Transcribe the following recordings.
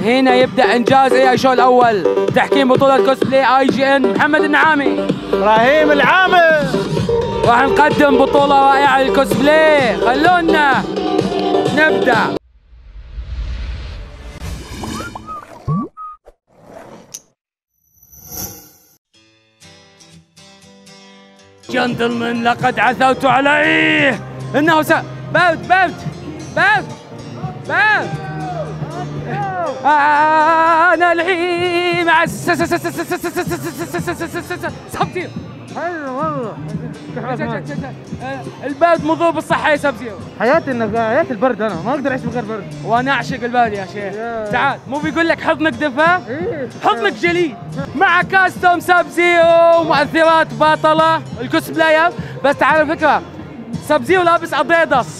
هنا يبدأ إنجاز AI شو الأول. تحكيم بطولة كوسبلاي IGN محمد النعامي، إبراهيم العامر. راح نقدم بطولة رائعة للكوسبلاي. خلونا نبدأ. جنتلمان لقد عثرت عليه. إنه برد. أنا الحين مع سبزيرو. حلو والله. البرد مضر بالصحة يا سبزيرو. حياتي البرد، انا ما اقدر اعيش من غير برد. وانا اعشق البرد يا شيخ. تعال، مو بيقول لك حضنك دفا؟ حضنك جليد. مع كاستوم سبزيرو ومؤثرات باطلة الكوسبلاير. بس تعال الفكرة، سبزيرو لابس اديداس.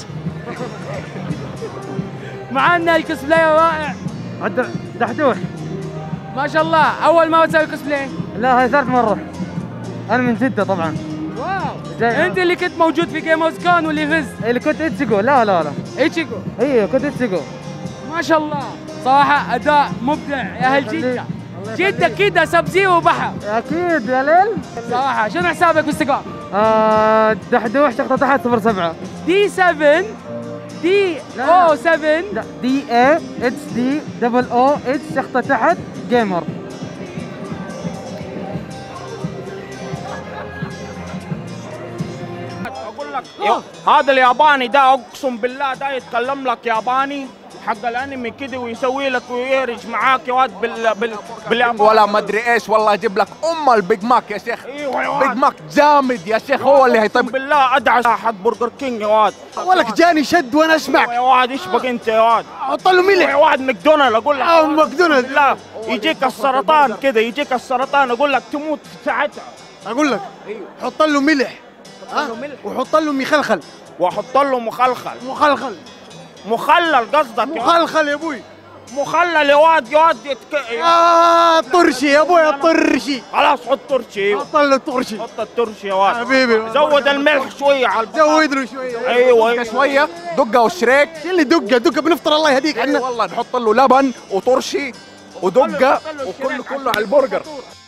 معنا الكوسبلاير رائع دحدوح ما شاء الله. اول مرة تسوي كوسبلاي؟ لا، هاي ثالث مرة. انا من جدة طبعا. واو، انت اللي كنت موجود في جيمرز كون واللي فزت؟ اللي كنت اتشيجو. لا ايتشيجو. ايوه كنت اتشيجو. ما شاء الله، صراحة أداء مبدع يا أهل جدة. جدة كده سبزيرو وبحر. أكيد يا ليل. صراحة شنو حسابك بالانستغرام؟ دحدوح شقطة تحت 07. D7 DO7 DAHDOOH شقطة تحت جيمر. اقول لك هذا الياباني ده اقسم بالله ده يتكلم لك ياباني حق الانمي كده ويسوي لك ويهرج معاك يا واد بالياباني ولا مدري ايش. والله اجيب لك البيج ماك يا شيخ. ايوه يا واد، بيج ماك جامد يا شيخ. هو اللي هيطيب بالله ادعس حق برجر كينج يا واد. ولك جاني شد وانا اسمعك يا واد ايش بك انت يا واد؟ حط له ملح يا واد ماكدونالد اقول لك. ماكدونالد. لا يجيك السرطان كده، يجيك السرطان اقول لك تموت ساعتها. اقول لك حط له ملح. وحط له مخلخل. واحط له مخلل قصدك؟ مخلخل يا ابوي. مخلل يا واد طرشي يا ابوي، طرشي. خلاص حط ترشي. حط له طرشي. حط الترشي يا واد حبيبي. زود الملح شويه على زود له شويه. ايوه شويه دقه وشريك. شو اللي دقه بنفطر الله يهديك عنا. والله نحط له لبن وطرشي ودقه وكله على البرجر.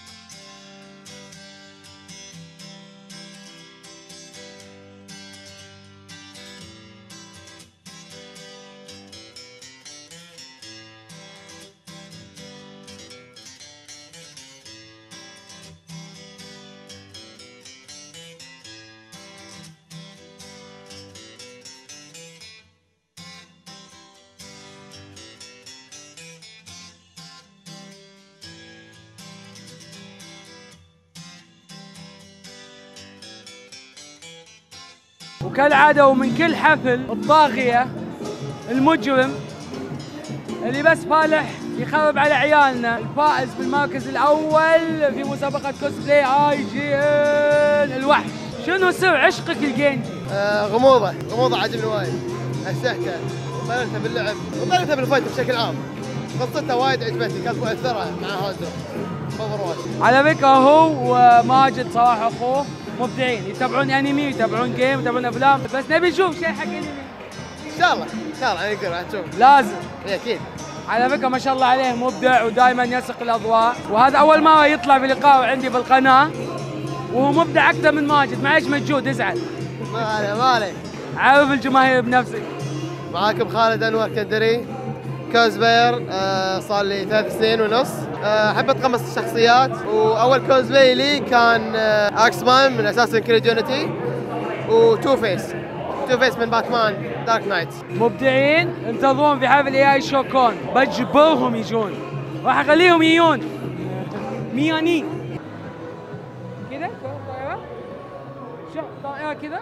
وكالعادة ومن كل حفل الطاغية المجرم اللي بس فالح يخرب على عيالنا، الفائز بالمركز الأول في مسابقة كوسبلاي IGN الوحش. شنو سر عشقك الجينجي؟ غموضة عجبني وايد، هسهته وطريقته باللعب وطريقته بالفايت بشكل عام. قصته وايد عجبتني، كانت مؤثرة مع هازو. على فكرة هو وماجد صراحة أخوه مبدعين، يتابعون انمي ويتابعون جيم ويتابعون افلام، بس نبي نشوف شيء حق انمي. ان شاء الله نقدر نشوف. لازم. اكيد. على فكرة ما شاء الله عليه مبدع ودائما يسق الاضواء، وهذا اول مرة يطلع في لقاء عندي بالقناة، وهو مبدع اكثر من ماجد. معليش مجهود ازعل. ما عليه. عرف الجماهير بنفسك. معاكم خالد انور كندري، كوزبلاير. صار لي 3 سنين ونص. احب اتقمص الشخصيات، واول كوزبلاي لي كان اكسمان من اساسن كريد يونيتي، وتو فيس من باتمان دارك نايت. مبدعين. انتظرون في حفل AI شو كون، بجبرهم يجون، راح اخليهم يجون ميانين كذا طائرة، شو طائرة كذا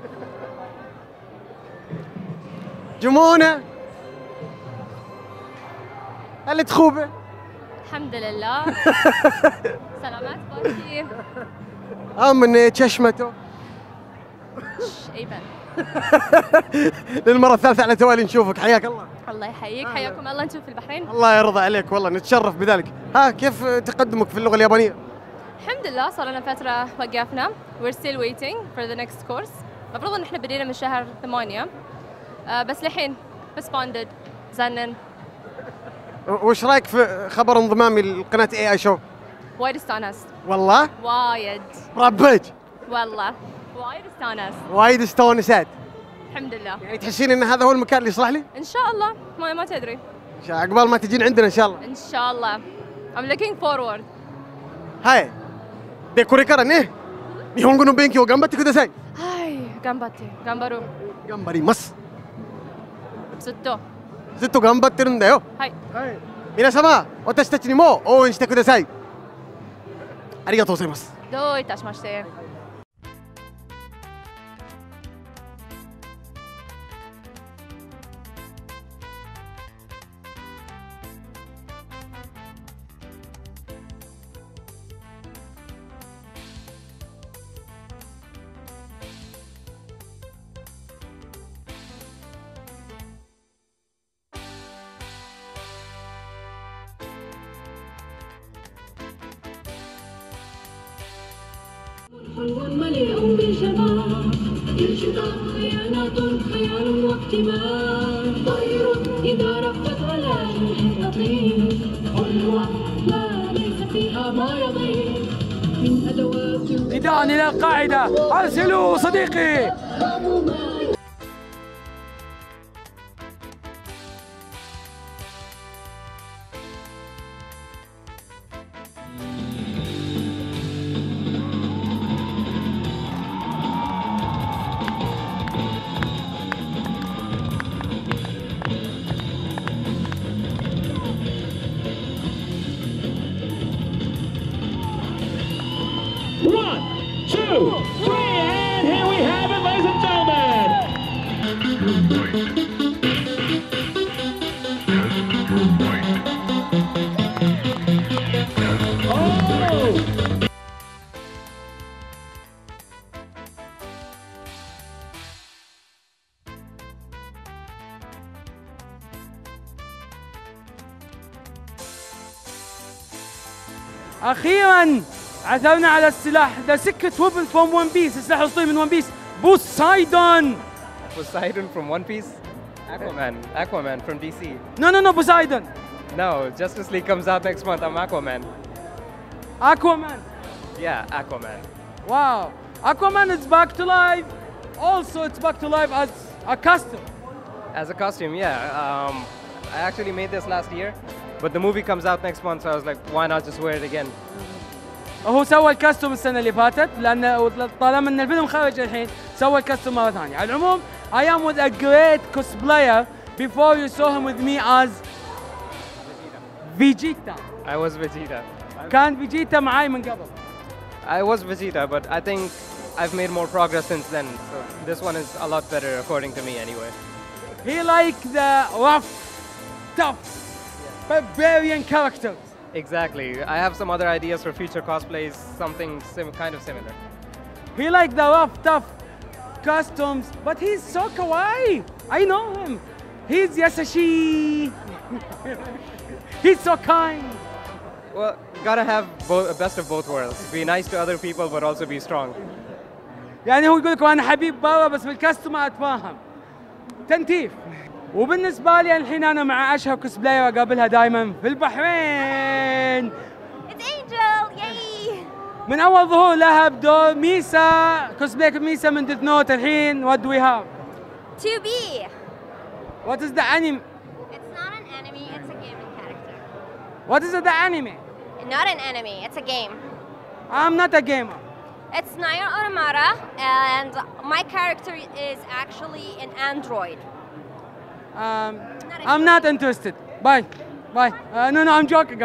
جمونة اللي تخوبه. الحمد لله. سلامات باركي. من تشمته. ايمن. للمرة الثالثة على توالي نشوفك. حياك الله. الله يحييك. حياكم الله. انتم في البحرين. الله يرضى عليك والله، نتشرف بذلك. كيف تقدمك في اللغة اليابانية؟ الحمد لله صار لنا فترة وقفنا. We're still waiting for the next course. المفروض ان احنا بدينا من شهر 8 بس لحين responded زنن وش رايك في خبر انضمامي لقناه اي اي شو؟ وايد استانست. والله؟ وايد. ربج. والله وايد استانست. وايد استونست. الحمد لله. يعني تحسين ان هذا هو المكان اللي يصلح لي؟ ان شاء الله. ما تدري. عقبال ما تجين عندنا ان شاء الله. ان شاء الله. I'm looking forward. はい。でこれからね、日本語の勉強を頑張ってください。 はい、頑張って。頑張る。 頑張ります。 ずっと。 ずっと頑張ってるんだよ。 はい。 皆様、私たちにも応援してください。ありがとうございます。 どういたしまして。 حلم مليء بالشباب انشطاح خيانات خيال واكتمال طير إذا رفت على جنح ثقيل حلوة لا ليس فيها ما يضيق من أدوات نداء إلى القاعدة أرسلوا صديقي. أخيراً عثرنا على السلاح The Secret Weapon from One Piece. السلاح الأسطوري من One Piece. Poseidon. Poseidon from One Piece? Aquaman from DC. No, Poseidon. No, Justice League comes out next month. I'm Aquaman. Aquaman. Yeah, Aquaman. Wow. Aquaman is back to life. Also, it's back to life as a costume. As a costume, yeah. I actually made this last year, but the movie comes out next month, so I was like, why not just wear it again? هو سوى الكاستوم السنة اللي فاتت لأن طالما إن الفيلم خرج الحين سوى الكاستوم مرة ثانية. على العموم I am with a great cosplayer before you saw him with me as Vegeta. I was Vegeta. كان فيجيتا معاي من قبل. I was Vegeta, but I think I've made more progress since then. So this one is a lot better according to me anyway. He like the rough, tough, barbarian characters. Exactly. I have some other ideas for future cosplays, something kind of similar. He like the rough, tough costumes, but he's so kawaii. I know him. He's Yasashi. He's so kind. Well, gotta have best of both worlds. Be nice to other people, but also be strong. يعني هو يقول لك أنا حبيب برا بس بالكاستوم ما أتفاهم. تنتيف. وبالنسبة لي الحين أنا مع أشهر كوسبلاير أقابلها دائما في البحرين. It's Angel, yay! من أول ظهور لها بدور ميسا كوسبلاير ميسا من ديث نوت. الحين what do we have? 2B. What is the anime? It's not an anime, it's a gaming character. What is the anime? Not an anime, it's a game. I'm not a gamer. It's Nier Automata, and my character is actually an android. I'm not interested. Bye. No, I'm joking.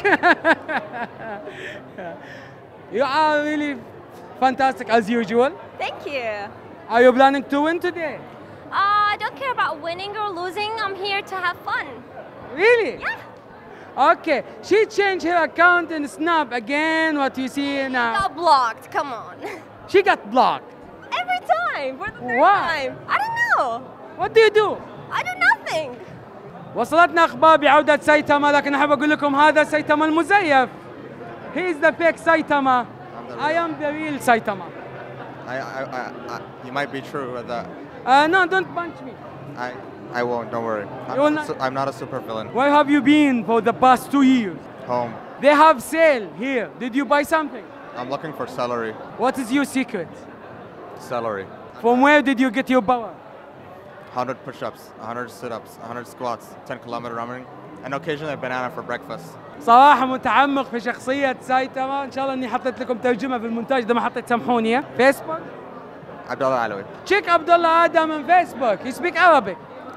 You are really fantastic as usual. Thank you. Are you planning to win today? I don't care about winning or losing. I'm here to have fun. Really? Yeah. Okay. She changed her account in Snap again. What you see now? Got blocked. Come on. She got blocked. Every time. For the third Why? time. I don't know. What do you do? I do nothing. وصلتنا أخبار بعودة سايتاما لكن أحب أقول لكم هذا سايتاما المزيف. He is the fake Saitama. I am the real Saitama. You might be true with that. No, don't punch me. I won't, don't worry. I'm not a super villain. Where have you been for the past 2 years? Home. They have sale here. Did you buy something? I'm looking for celery. What is your secret? Celery. From where did you get your power? 100 push-ups, 100 sit-ups, 100 squats, 10 kilometer running, and occasionally a banana for breakfast. صراحة متعمق في شخصية سايتاما، إن شاء الله إني حطيت لكم ترجمة في المونتاج، إذا ما حطيت سامحوني. فيسبوك؟ عبد الله العلوي. تشيك عبد الله آدم من فيسبوك، you speak Arabic.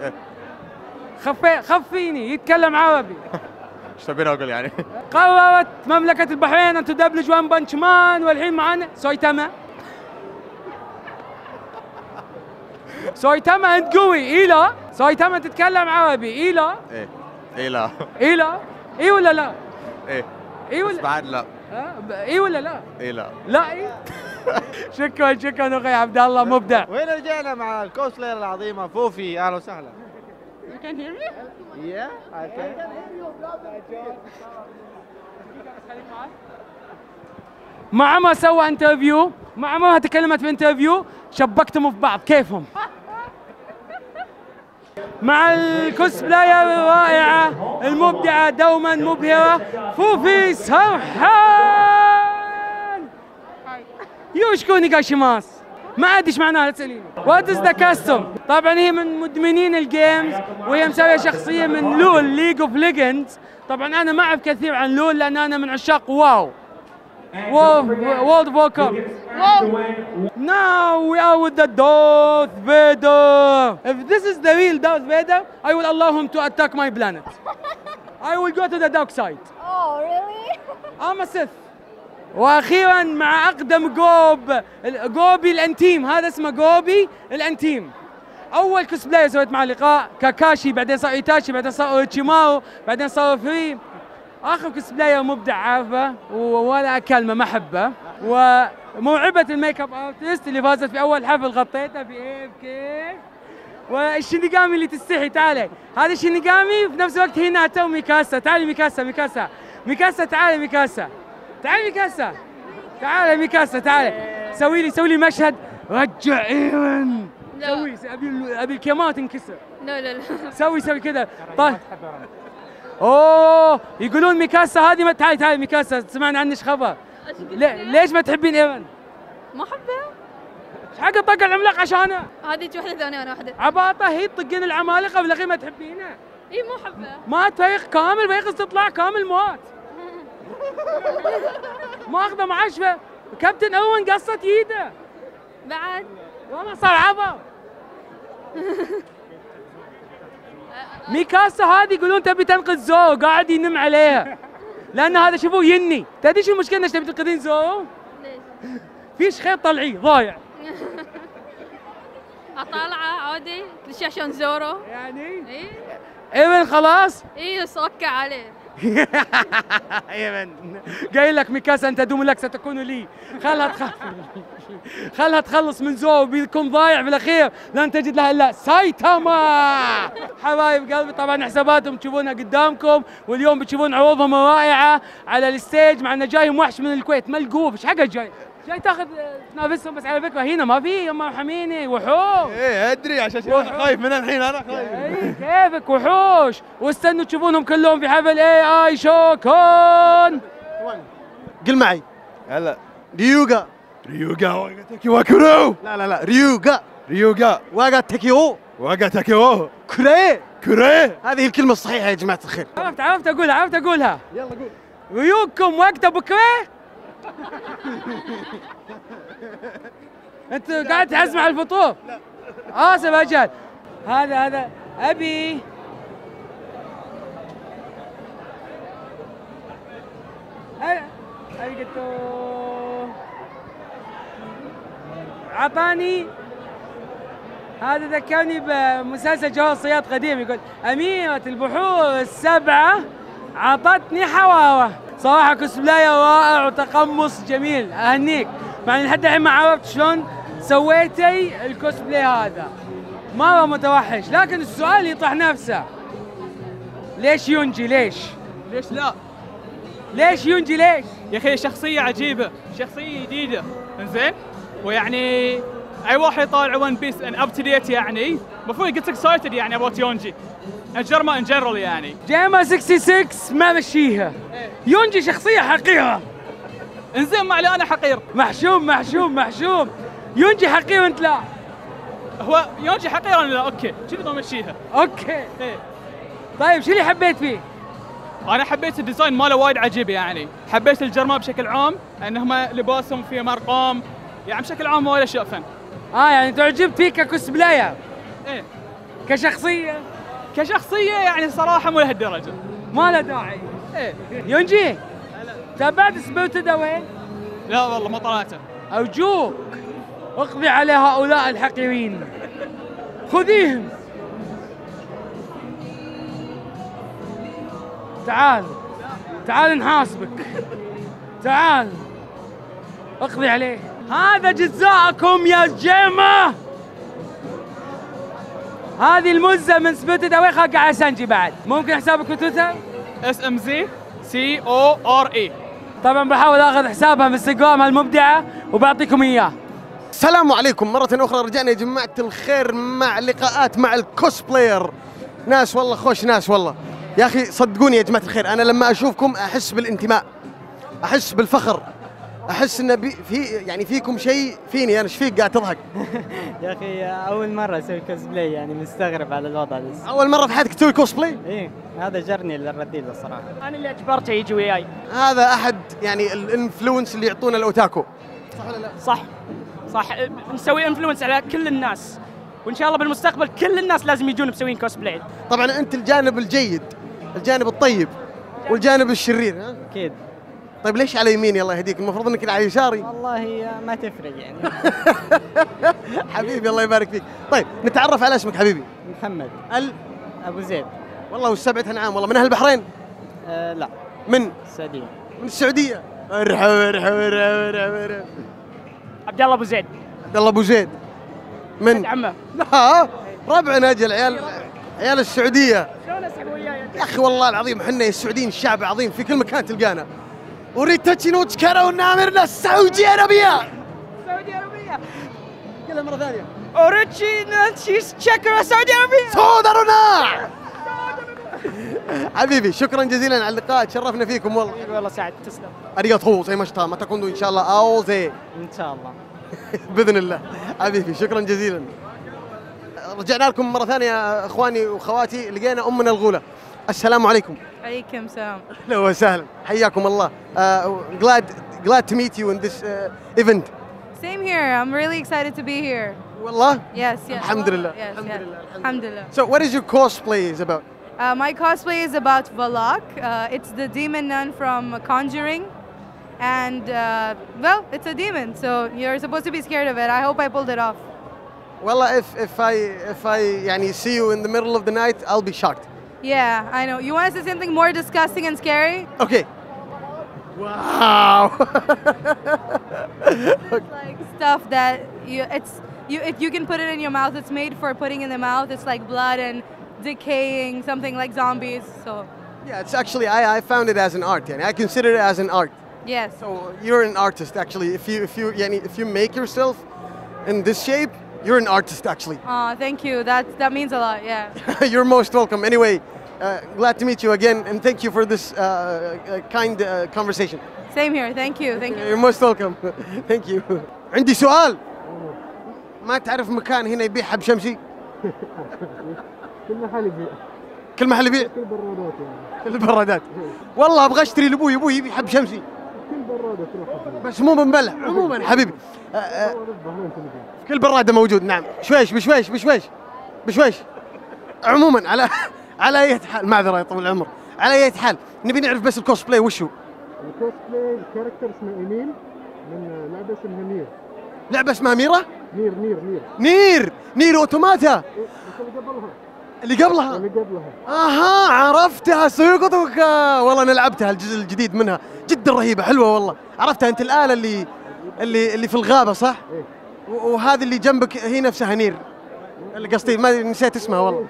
خفيني يتكلم عربي. ايش تبين اقول يعني؟ قررت مملكة البحرين أن تدبلج وان بانش مان، والحين معنا سايتاما. سايتاما أنت قوي، إيه لا؟ سايتاما تتكلم عربي، إيه لا؟ إيه. إيه لا. إيه لا؟ إيه ولا لا؟ إيه. إيه ولا؟ بس بعد لا. إيه ولا لا؟ إيه لا. لا إيه؟ شكرا أخوي عبد الله مبدع. وين رجعنا مع الكوسبلاير العظيمة فوفي، أهلا وسهلا. You can hear me? Yeah, I can. مع ما سوى انترفيو، مع ما تكلمت في انترفيو، شبكتهم في بعض، كيفهم؟ مع الكوسبلاير الرائعة المبدعة دوما مبهرة فوفي سرحان. يوشكوني قاشماس. ما ادري ايش معناها، لا تساليني. وات از ذا كاستم؟ طبعا هي من مدمنين الجيمز، وهي مسويه شخصيه من لول ليج اوف ليجندز. طبعا انا ما اعرف كثير عن لول لان انا من عشاق واو. World of Warcraft. Now we are with the Darth Vader. If this is the real Darth Vader, I will allow him to attack my planet. I will go to the dark side. Oh, really? I'm a Sith. واخيرا مع اقدم جوبي الانتيم، هذا اسمه جوبي الانتيم. اول كوسبلاير سويت معه لقاء كاكاشي، بعدين صار ايتاشي، بعدين صار اوروتشيمارو، بعدين صار فري. اخر كوسبلاير مبدع عارفه ولا كلمه ما احبه، وموعبه الميك اب ارتست اللي فازت في اول حفل غطيتها في اف كي، والشينيغامي اللي تستحي. تعالي هذا الشينيغامي في نفس الوقت هيناتا وميكاسا. تعالي ميكاسا تعالي ميكاسا. تعالي ميكاسا، تعالي ميكاسا، تعالي سوي لي مشهد رجع ايرن. ابي الكاميرا تنكسر. لا سوي كذا. طيب اوه يقولون ميكاسا هذه تعالي ميكاسا، سمعنا عنك خبر. ليش ما تحبين ايرن؟ ما احبه. ايش حق طق العملاق عشانه؟ هذه وحده ثانيه وانا واحده. عباطه هي تطقين العمالقه بالاخير ما تحبينه. اي ما احبه. ما تفيق كامل، فيقص تطلع كامل موت. ما اخذه معاش كابتن اوين قصت يده بعد والله صار عبر. ميكاسا هذه يقولون تبي تنقذ زورو، قاعد ينم عليها لان هذا شوفوه يني. تدري شو المشكله انك تبي تنقذين زورو؟ ليش؟ فيش خيط طلعيه ضايع. اطالعه عادي عشان زورو يعني. اي ايمن خلاص؟ اي صكع عليه. ايمن قايل لك ميكاسا انت دوم لك ستكون لي. خلها تخلص من زورو، بيكون ضايع بالاخير لن تجد لها الا سايتاما. حبايب قلبي طبعا حساباتهم تشوفونها قدامكم، واليوم بتشوفون عروضهم الرائعه على الستيج، مع انه جايهم وحش من الكويت ملقوف. ايش حقه جاي تاخذ تنافسهم؟ بس على فكره هنا ما في، هم محميني وحوش. ايه ادري عشان انا خايف من الحين، انا خايف. اي كيفك وحوش. واستنوا تشوفونهم كلهم في حفل اي شوكون. قل معي. هلا ريوغا واغا تاكيو كورو. لا ريوغا واغا تاكيو كوري. هذه الكلمة الصحيحة يا جماعة الخير. عرفت اقولها. يلا قول. ريوكم وقت ابو كريه. انت قاعد تحزم على الفطور؟ لا اسف اجل. هذا ابي عطاني. هذا ذكرني بمسلسل جوهر الصياد قديم، يقول أميرة البحور السبعة عطتني حواوة. صراحة كوسبلاير رائع وتقمص جميل، أهنيك. مع إني لحد الحين ما عرفت شلون سويتي الكوسبلاي هذا، مرة متوحش. لكن السؤال يطرح نفسه، ليش يونجي؟ ليش لا؟ ليش يونجي؟ ليش؟ يا اخي شخصية عجيبة، شخصية جديدة، انزين؟ ويعني اي واحد يطالع ون بيس ان اب تو ديت يعني المفروض جيت اكسايتد يعني ابوت يونجي الجرما ان جنرال يعني. جيما 66 ما مشيها. يونجي شخصيه حقيره. انزين ما علي انا حقير. محشوم. يونجي حقير وانت لا. هو يونجي حقير انا لا. اوكي شنو بمشيها. اوكي ايه. طيب شو اللي حبيت فيه؟ انا حبيت الديزاين ماله وايد عجيب يعني. حبيت الجرما بشكل عام انهم لباسهم فيه ارقام يعني بشكل عام وايد اشياء فن. يعني تعجبت فيه ككوسبلاير؟ ايه. كشخصيه يعني صراحه مو لهالدرجه. ما له داعي. ايه. يونجي تابعت سبيرتد أوي؟ لا والله ما طلعته. ارجوك اقضي على هؤلاء الحقيرين. خذيهم. تعال نحاسبك. تعال اقضي عليه. هذا جزاءكم يا جيما. هذه المزة من سبيرتد أوي خاقة على سانجي بعد. ممكن حسابك في تويتر؟ SMZCORE. طبعا بحاول اخذ حسابها من انستغرام المبدعة وبعطيكم اياه. السلام عليكم مرة أخرى، رجعنا يا جماعة الخير مع لقاءات مع الكوسبلاير. ناس والله خوش ناس والله يا أخي، صدقوني يا جماعة الخير، أنا لما أشوفكم أحس بالانتماء، أحس بالفخر، أحس إن يعني فيكم شيء فيني. أنا إيش فيك قاعد تضحك؟ يا أخي أول مرة أسوي كوسبلاي يعني مستغرب على الوضع لسه. أول مرة في حياتك تسوي كوسبلاي؟ إيه هذا جرني للرديل الصراحة. انا اللي اجبرته يجي وياي. هذا أحد يعني الانفلونس اللي يعطونا الأوتاكو. صح ولا لا؟ صح نسوي انفلونس على كل الناس، وان شاء الله بالمستقبل كل الناس لازم يجون مسوين كوسبلاي. طبعا أنت الجانب الجيد، الجانب الطيب والجانب الشرير. ها؟ أكيد. طيب ليش على يميني الله يهديك؟ المفروض انك على يساري. والله ما تفرق يعني. حبيبي الله يبارك فيك. طيب نتعرف على اسمك حبيبي. محمد ابو زيد. والله والسبعة نعام. والله من اهل البحرين؟ لا من السعودية. من السعودية. ارحب. عبد الله ابو زيد. عبد الله ابو زيد من عمه. لا ربعنا اجل عيال السعودية. شلون اسحب وياي يا اخي والله العظيم احنا السعوديين شعب عظيم في كل مكان تلقانا. وريتا نوتشكرا ونامرنا السعودية عربية. قلها مرة ثانية. اوريتشي نوتشكرا السعودية عربية. صودرنا. حبيبي شكرا جزيلا على اللقاء، تشرفنا فيكم والله. والله سعد تسلم. اريغاتو زي ما شتا ما تكوندو ان شاء الله او زي ان شاء الله. باذن الله. حبيبي شكرا جزيلا. رجعنا لكم مرة ثانية اخواني واخواتي، لقينا امنا الغولة. السلام عليكم. عليكم السلام. اهلا وسهلا حياكم الله. glad to meet you in this event. Same here. I'm really excited to be here. والله؟ Yes. الحمد لله. Yes. الحمد لله. So what is your cosplay is about? My cosplay is about Valak. It's the demon nun from Conjuring. And well, it's a demon, so you're supposed to be scared of it. I hope I pulled it off. Well, if I يعني see you in the middle of the night, I'll be shocked. Yeah, I know. You want to say something more disgusting and scary? Okay. Wow. It's like stuff that you can put it in your mouth. It's made for putting in the mouth. It's like blood and decaying, something like zombies. So yeah, it's actually I found it as an art. Yani I consider it as an art. Yes. So you're an artist actually. If you make yourself in this shape, you're an artist actually. Thank you. That means a lot. Yeah. You're most welcome. Anyway, glad to meet you again, and thank you for this kind conversation. Same here. Thank you. Thank you. You're most welcome. Thank you. عندي سؤال. ما تعرف مكان هنا يبيع حب شمسي؟ كل محل يبيع. كل محل يبيع؟ كل برادات يعني. كل البرادات. والله ابغى اشتري لابوي، ابوي يبي حب شمسي. كل برادة تروح. بس مو بنبلع، عموما حبيبي. في كل برادة موجود نعم. بشويش. عموما على اي حال، معذرة يا طويل العمر. على اي حال نبي نعرف بس الكوسبلاي وشو؟ الكوسبلاي الكاركتر اسمه ايميل من لعبة اسمها نير. لعبة اسمها ميرا؟ نير اوتوماتا. اللي قبلها. اها عرفتها سويقوتوكا. والله انا لعبتها الجزء الجديد منها، جدا رهيبة حلوة والله. عرفتها انت الآلة اللي في الغابة صح؟ وهذه اللي جنبك هي نفسها نير. اللي قصدي ما نسيت اسمها والله.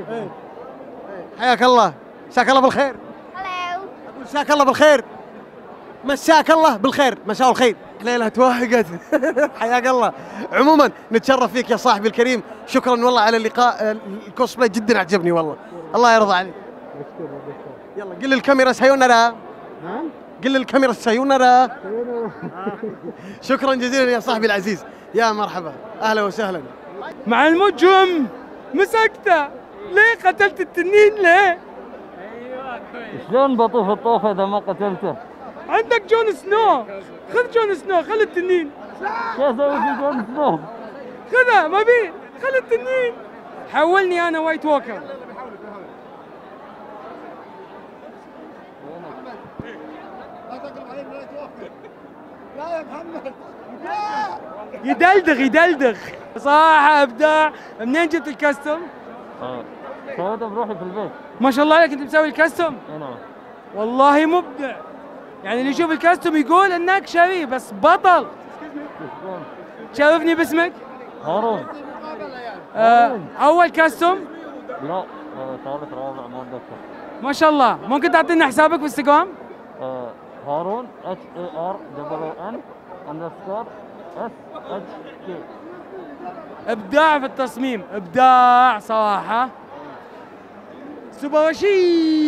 حياك الله. مساك الله بالخير. Hello. مساك الله بالخير. مساك الله بالخير. مساء الخير. ليلة توهقت. حياك الله. عموما نتشرف فيك يا صاحبي الكريم، شكرا والله على اللقاء، الكوسبلاي جدا عجبني والله، الله يرضى عليك. يلا قل للكاميرا سايونارا. قل للكاميرا سايونارا. شكرا جزيلا يا صاحبي العزيز، يا مرحبا، اهلا وسهلا. مع المجرم مسكته، ليه قتلت التنين ليه؟ شلون بطوف الطوفة إذا ما قتلته؟ عندك جون سنو، خذ جون سنو، خذ التنين. شو اسوي في جون سنو؟ خذه ما بيه، خذ التنين. حولني انا وايت ووكر. لا يا محمد يدلدغ صراحة ابداع. منين جبت الكاستم؟ سويته بروحي في البيت. ما شاء الله عليك، انت مسوي الكاستم؟ نعم. والله مبدع. يعني اللي يشوف الكاستم يقول انك شري بس بطل. شرفني باسمك؟ هارون. اول كاستم؟ لا ثالث رابع ما اتذكر. ما شاء الله. ممكن تعطينا حسابك في انستغرام؟ هارون HAROON_SHK. ابداع في التصميم، ابداع صراحة. سوبراشي